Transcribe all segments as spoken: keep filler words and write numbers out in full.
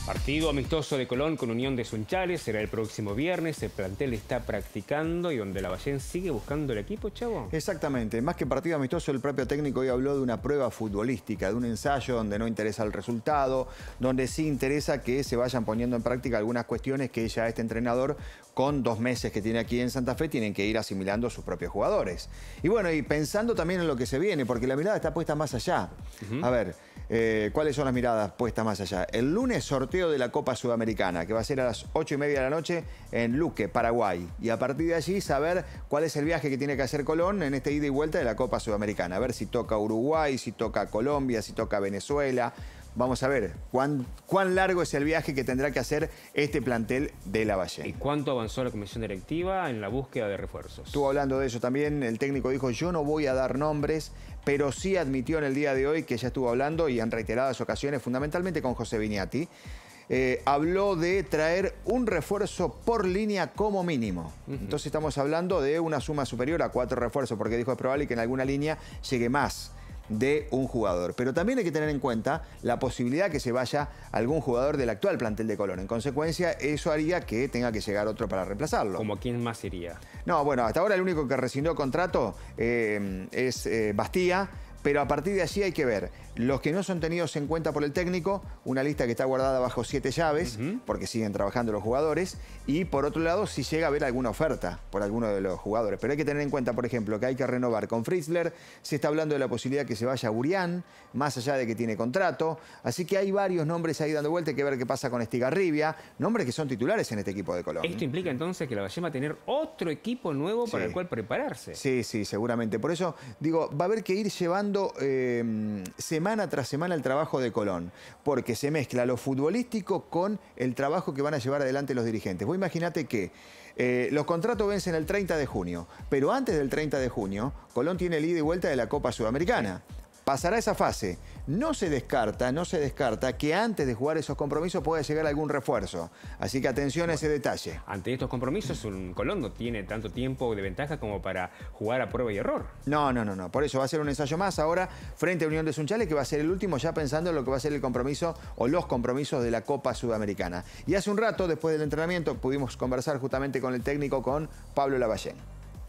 Partido amistoso de Colón con Unión de Sunchales será el próximo viernes. El plantel está practicando y donde Lavallén sigue buscando el equipo, Chavo. Exactamente. Más que partido amistoso, el propio técnico hoy habló de una prueba futbolística, de un ensayo donde no interesa el resultado, donde sí interesa que se vayan poniendo en práctica algunas cuestiones que ya este entrenador, con dos meses que tiene aquí en Santa Fe, tienen que ir asimilando a sus propios jugadores. Y bueno, y pensando también en lo que se viene, porque la mirada está puesta más allá. Uh-huh. A ver, eh, ¿cuáles son las miradas puestas más allá? El lunes sorteo de la Copa Sudamericana, que va a ser a las ocho y media de la noche en Luque, Paraguay. Y a partir de allí saber cuál es el viaje que tiene que hacer Colón en este ida y vuelta de la Copa Sudamericana. A ver si toca Uruguay, si toca Colombia, si toca Venezuela. Vamos a ver cuán, cuán largo es el viaje que tendrá que hacer este plantel de Lavallén. ¿Y cuánto avanzó la comisión directiva en la búsqueda de refuerzos? Estuvo hablando de eso también. El técnico dijo, yo no voy a dar nombres, pero sí admitió en el día de hoy que ya estuvo hablando y en reiteradas ocasiones, fundamentalmente con José Viñati, eh, habló de traer un refuerzo por línea como mínimo. Uh-huh. Entonces estamos hablando de una suma superior a cuatro refuerzos, porque dijo es probable que en alguna línea llegue más de un jugador. Pero también hay que tener en cuenta la posibilidad que se vaya algún jugador del actual plantel de Colón. En consecuencia, eso haría que tenga que llegar otro para reemplazarlo. ¿Cómo quién más iría? No, bueno, hasta ahora el único que rescindió contrato eh, es eh, Bastía, pero a partir de allí hay que ver los que no son tenidos en cuenta por el técnico, una lista que está guardada bajo siete llaves, uh-huh, porque siguen trabajando los jugadores, y por otro lado, si llega a haber alguna oferta por alguno de los jugadores. Pero hay que tener en cuenta, por ejemplo, que hay que renovar con Fritzler, se está hablando de la posibilidad que se vaya a Burián, más allá de que tiene contrato, así que hay varios nombres ahí dando vuelta, hay que ver qué pasa con Estigarribia, nombres que son titulares en este equipo de Colón. Esto implica entonces que Lavallén va a tener otro equipo nuevo, sí, para el cual prepararse. Sí, sí, seguramente. Por eso, digo, va a haber que ir llevando eh, semana tras semana el trabajo de Colón, porque se mezcla lo futbolístico con el trabajo que van a llevar adelante los dirigentes. Vos imaginate que eh, los contratos vencen el treinta de junio, pero antes del treinta de junio, Colón tiene el ida y vuelta de la Copa Sudamericana. Pasará esa fase. No se descarta, no se descarta que antes de jugar esos compromisos pueda llegar algún refuerzo. Así que atención a ese detalle. Ante estos compromisos, un Colón no tiene tanto tiempo de ventaja como para jugar a prueba y error. No, no, no, no. Por eso va a ser un ensayo más ahora frente a Unión de Sunchales, que va a ser el último ya pensando en lo que va a ser el compromiso o los compromisos de la Copa Sudamericana. Y hace un rato, después del entrenamiento, pudimos conversar justamente con el técnico, con Pablo Lavallén.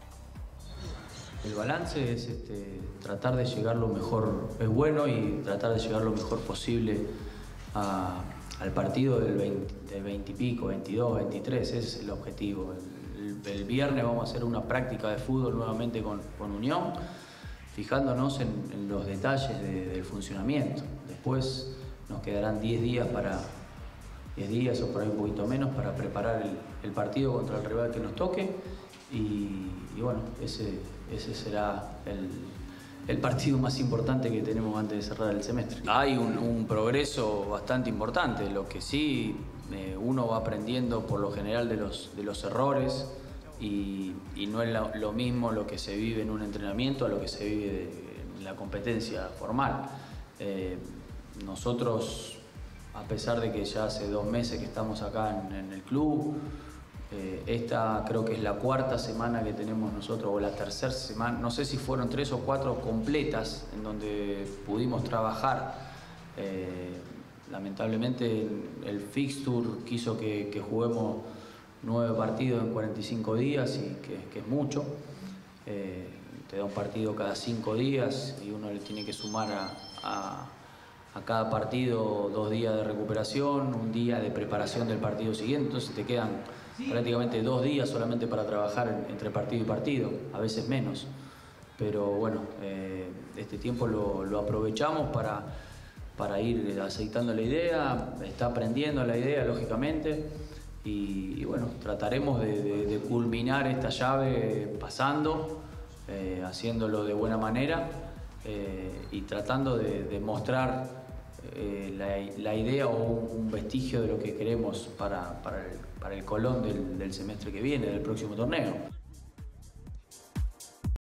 El balance es este, tratar de llegar lo mejor, es bueno, y tratar de llegar lo mejor posible a, al partido del veinte, del veinte y pico, veintidós, veintitrés, ese es el objetivo. El, el, el viernes vamos a hacer una práctica de fútbol nuevamente con, con Unión, fijándonos en, en los detalles de, del funcionamiento. Después nos quedarán diez días para, diez días o por ahí un poquito menos para preparar el, el partido contra el rival que nos toque. Y, y bueno, ese, ese será el, el partido más importante que tenemos antes de cerrar el semestre. Hay un, un progreso bastante importante, lo que sí eh, uno va aprendiendo por lo general de los, de los errores, y, y no es lo, lo mismo lo que se vive en un entrenamiento a lo que se vive de, en la competencia formal. Eh, nosotros, a pesar de que ya hace dos meses que estamos acá en, en el club, Eh, esta creo que es la cuarta semana que tenemos nosotros, o la tercera semana, no sé si fueron tres o cuatro completas en donde pudimos trabajar. Eh, lamentablemente el fixture quiso que, que juguemos nueve partidos en cuarenta y cinco días, y que, que es mucho. Eh, te da un partido cada cinco días y uno le tiene que sumar a, a a cada partido dos días de recuperación, un día de preparación del partido siguiente, entonces te quedan prácticamente dos días solamente para trabajar entre partido y partido, a veces menos. Pero bueno, eh, este tiempo lo, lo aprovechamos para, para ir aceitando la idea, está aprendiendo la idea, lógicamente, y, y bueno, trataremos de, de, de culminar esta llave pasando, eh, haciéndolo de buena manera, eh, y tratando de, de mostrar Eh, la, la idea o un vestigio de lo que queremos para, para, el, para el Colón del, del semestre que viene, del próximo torneo.